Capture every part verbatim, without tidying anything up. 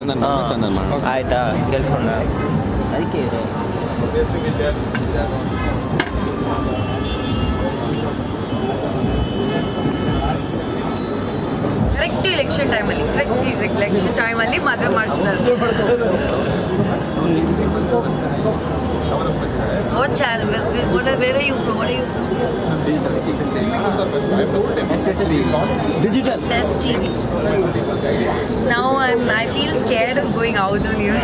ಆಯ್ತಾ ಕೇಳಿಸ್ಕೊಂಡ ಅದಕ್ಕೆ ಕರೆಕ್ಟ್ ಎಲೆಕ್ಷನ್ ಟೈಮಲ್ಲಿ ಕರೆಕ್ಟ್ ಎಲೆಕ್ಷನ್ ಟೈಮಲ್ಲಿ ಮದುವೆ ಮಾಡ್ತಾರೆ. What channel? What are, where are you from? What are you from? S S T V. Digital. S S T V. Now I'm. I feel scared of going out on you.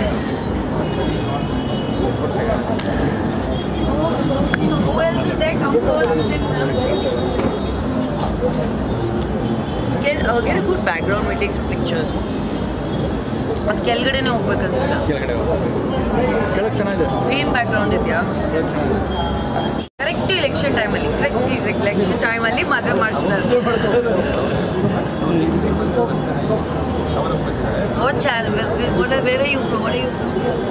Who else is there? Come close. Sit. Get uh, get a good background. We take some pictures. ಅದು ಕೆಳಗಡೆನೇ ಹೋಗ್ಬೇಕು ಅನ್ಸುತ್ತೆ. ಕೆಳಗಡೆ ಕೆಳಗೆ ಚೆನ್ನಾಗಿದೆ. ಏನ್ background ಇದೆಯಾ? Correct election ಟೈಮಲ್ಲಿ correct election ಟೈಮಲ್ಲಿ ಮದುವೆ ಮಾಡ್ತಾರೆ. What channel? What are, where are you from? What are you from?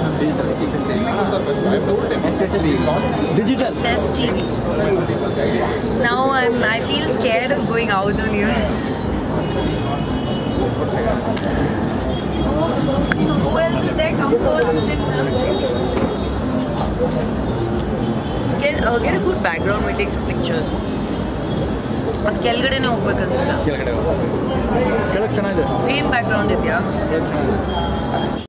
S S T V. Digital. S S T V. Now I'm. I feel scared of going out on you. Who else is there? Come close. Sit. Get uh, get a good background. We take some pictures. ಅದು ಕೆಳಗಡೆನೇ ಹೋಗ್ಬೇಕು ಅನ್ಸುತ್ತೆ. ಕೆಳಗಡೆ ಕೆಳಗೆ ಚೆನ್ನಾಗಿದೆ. ಏನ್ background ಇದೆಯಾ?